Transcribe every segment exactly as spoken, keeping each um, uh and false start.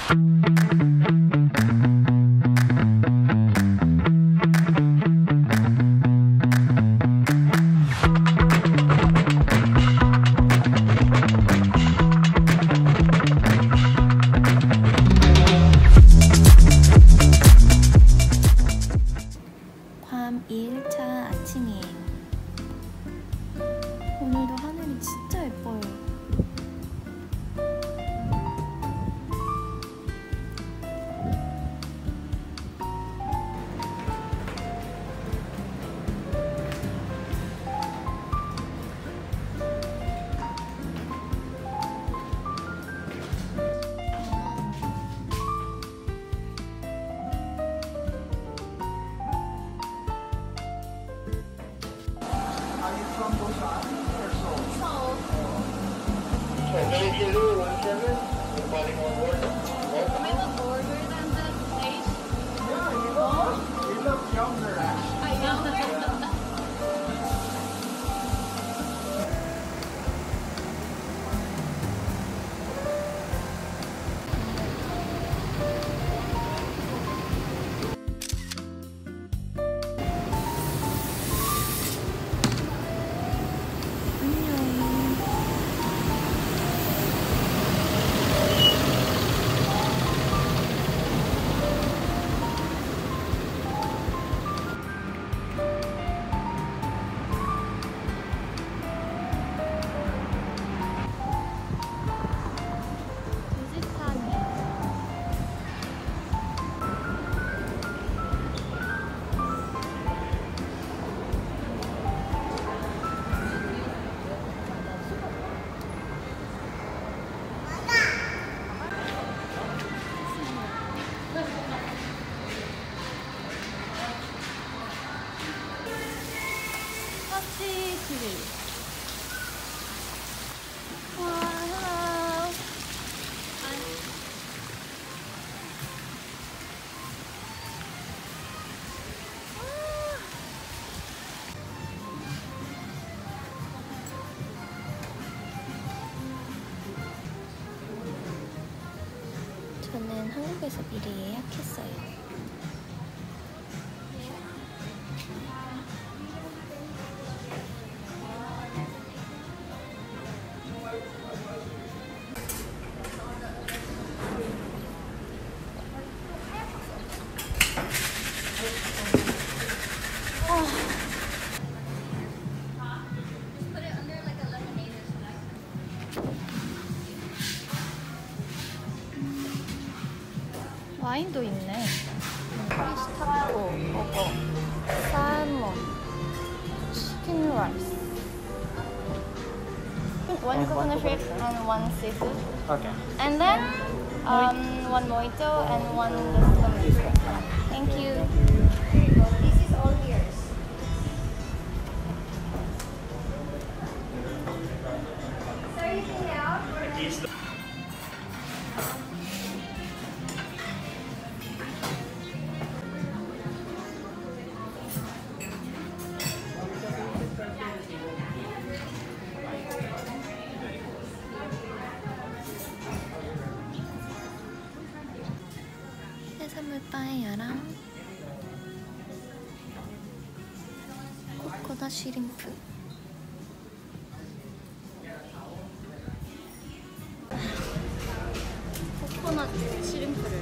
이 일차 아침이에요. 오늘도 하늘이 진짜 예뻐요. 저는 한국에서 미리 예약했어요. 와인도 있네. 피쉬 타코, 버거, 살몬, 치킨 라이스. One coconut shrimp and one seafood. Okay. And then um, one mojito and one lemon. Thank you. This is all yours. Sir, you can out? 해산물 빠에야랑 코코넛 쉬림프. 코코넛 쉬림프를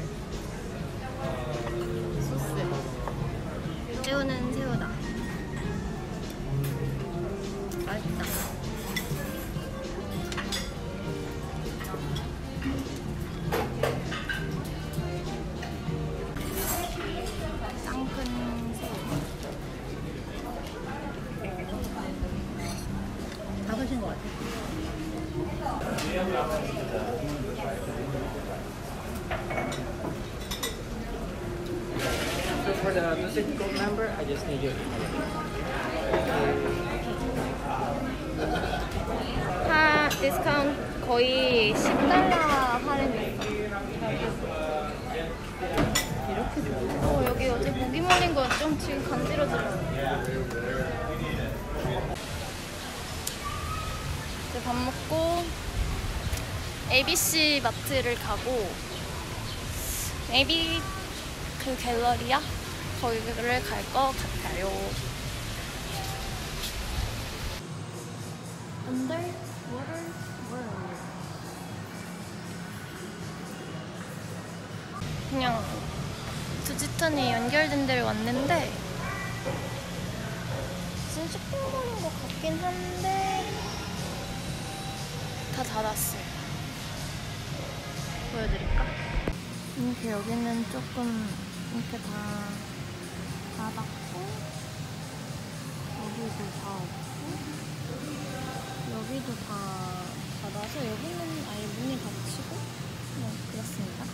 소스. 새우는 새우다. 맛있다. 작으신 것 같아요. So for the Lucid Gold member, I just need you. 하 디스카운트 거의 십 달러 할인됐어. 이렇게 좋아요. 어, 여기 어제 모기 물린 거 좀 지금 간지러지려. 이제 밥 먹고 에이비씨 마트를 가고 maybe 그 갤러리야? 거기를 갈 것 같아요. Underwater World. 그냥 두지탄이 연결된 데를 왔는데 무슨 쇼핑몰인 것 같긴 한데 다 닫았어요. 보여드릴까? 이렇게 여기는 조금 이렇게 다 닫았고 여기도 다 없고 여기도 다 닫아서 여기는 아예 문이 닫히고 뭐 그렇습니다.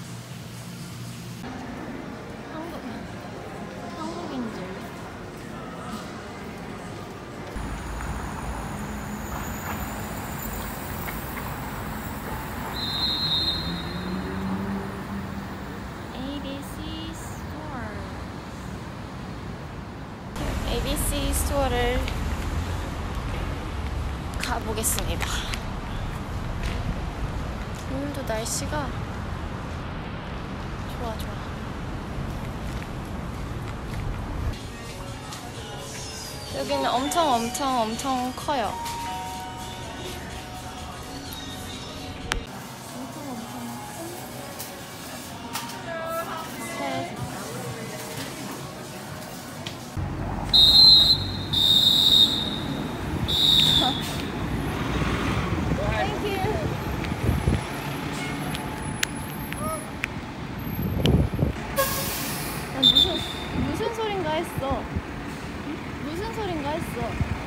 한국, 한국인들 에이비씨 스토어 에이비씨 스토어를 가보겠습니다. 오늘도 날씨가 좋아 좋아. 여기는 엄청 엄청 엄청 커요. 엄청 엄청 큰 카페. 무슨 무슨 소린가 했어. 무슨 소린가 했어.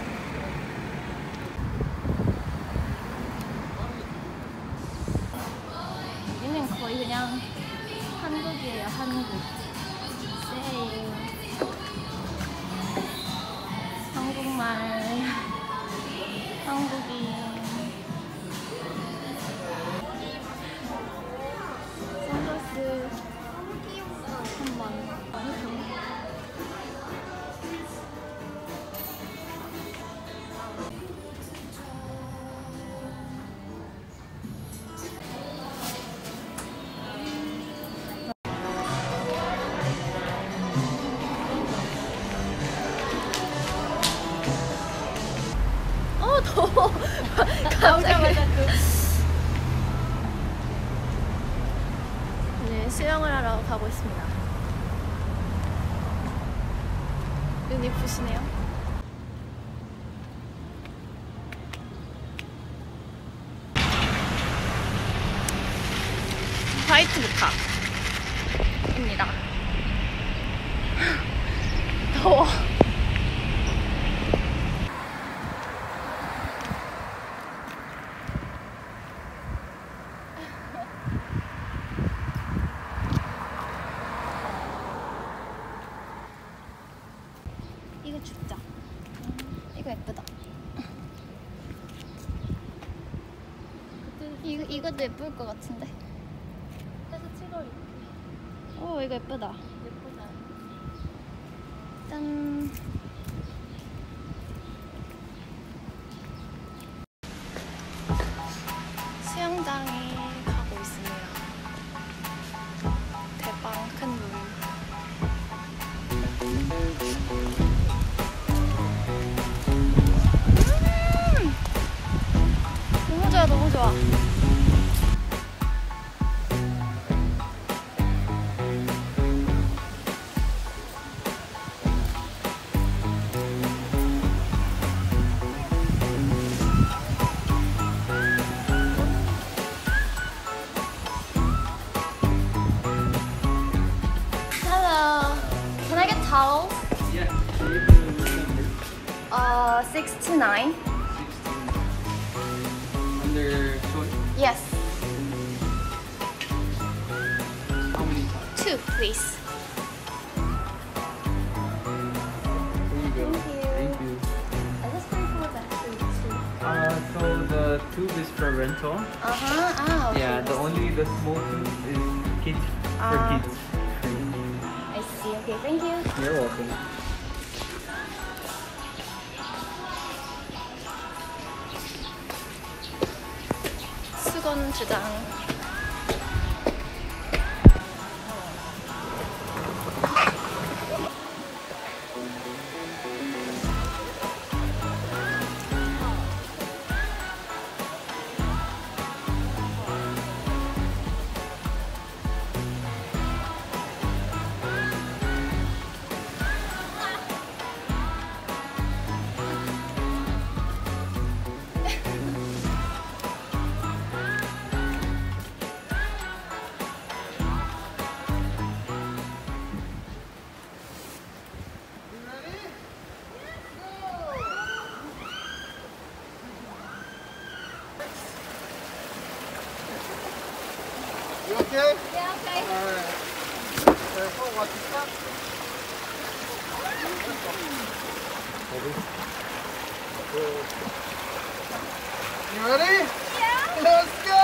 여기는 거의 그냥 한국이에요. 한국. 세일. 한국말. 한국인. 선글라스 한번. 어 더워. 나오자마자 그 네, 수영을 하러 가고 있습니다. 눈이 부시네요. 화이트 모카입니다. 더워. 이거 춥다. 이거 예쁘다. 이거, 이것도 예쁠 것 같은데. 해서 찍어. 오, 이거 예쁘다. 예쁘다. 짠. 수영장에 가고 있습니다. 대박 큰 물. 너무 좋아, 너무 좋아. Hello, can I get towels? Yeah. Can you give me the number? Uh, sixty-nine. Under Choi? Yes, How many times? two, please. There you go. Thank you. Thank you. I just paid for that too. Uh, so the tube is for rental. Uh huh. Ah, okay. Yeah, the only the small tube is kids Ah. for kids. I see. Okay, thank you. You're welcome. 수건 두 장. You okay? Yeah, okay. Alright. Careful, watch your step. You ready? Yeah. Let's go!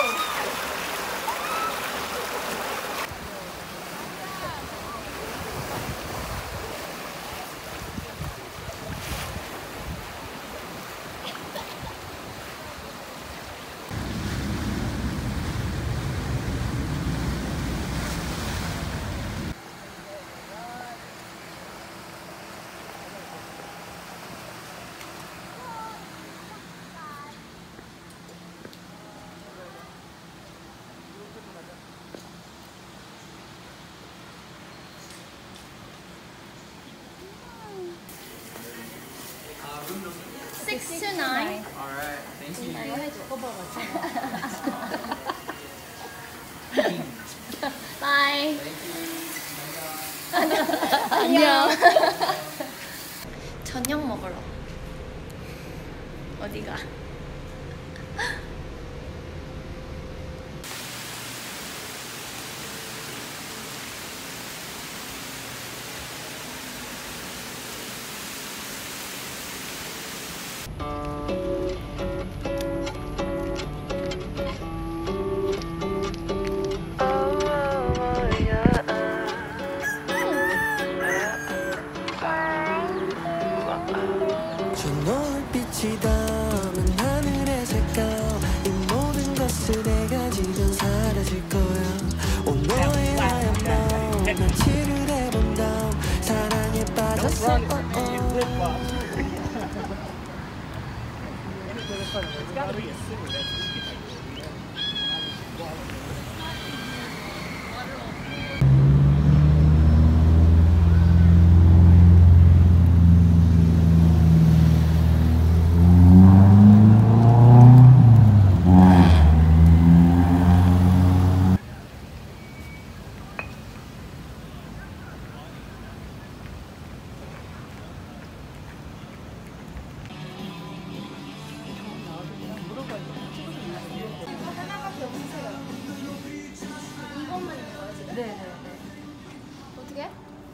Six to nine. Alright, thank you. Bye. Thank you. 안녕. 저녁 먹으러. 어디가? 저 노을빛이 담은 하늘의 색깔 이 모든 것을 내가 지면 사라질 거야 온 너의 하얀 마음 며칠을 해본 다음 사랑에 빠졌어 어, 어. 이것만 있는 거야 지금? 네네네. 어떻게?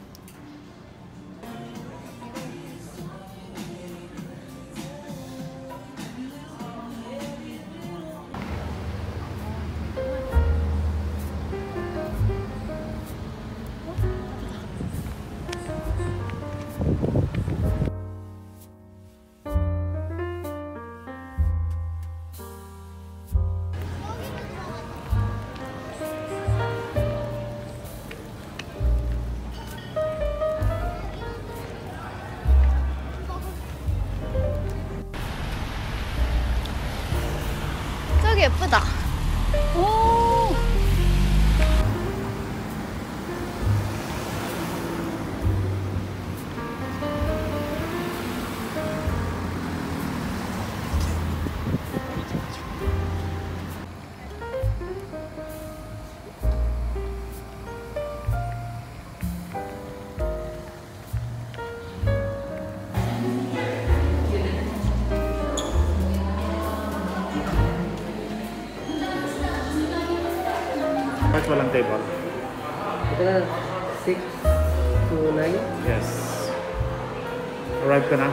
저기 예쁘다. 오. Mas walang table. Ito na six to nine. Yes. Arrive ka na?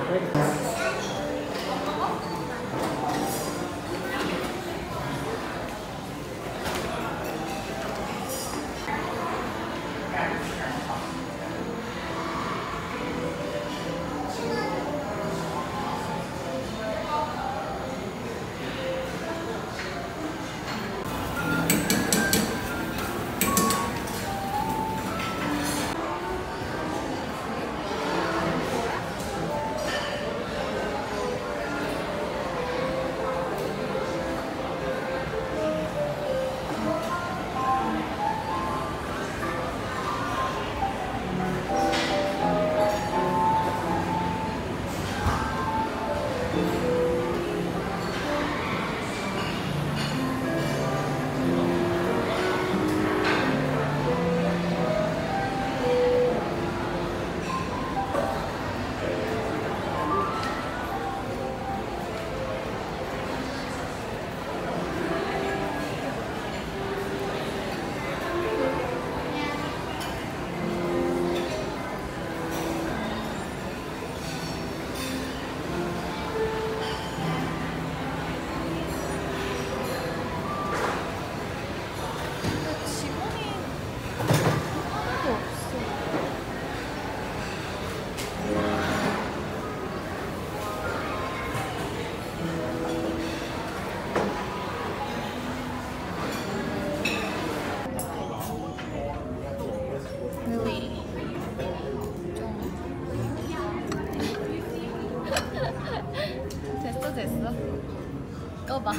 봐봐.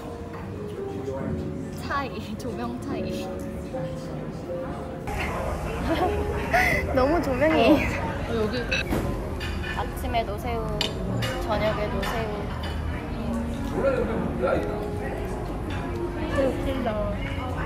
차이, 조명 차이. 너무 조명이. 어, 여기 아침에 노새우, 저녁에 노새우. 되게 웃긴다.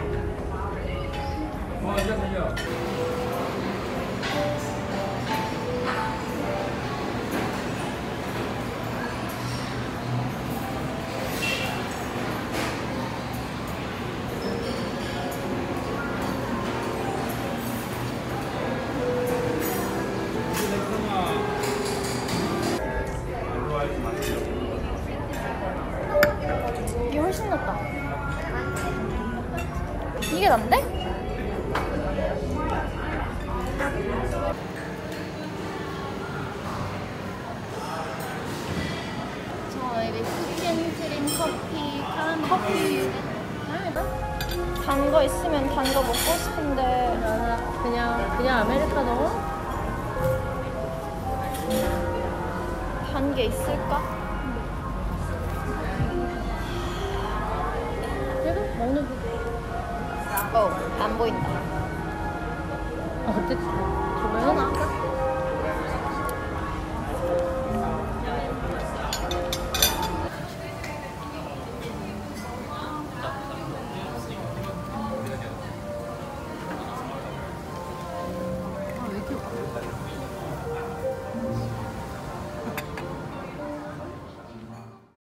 이게 훨씬 낫다. 이게 난데? 저 여기 쿠키앤크림 커피, 카라멜 커피. 단 거 있으면 단 거 먹고 싶은데. 나는 그냥 그냥 아메리카노. 단 게 있을까? 그래도 먹는 거. 어, 안 보인다. 어쨌든 조명은 아까.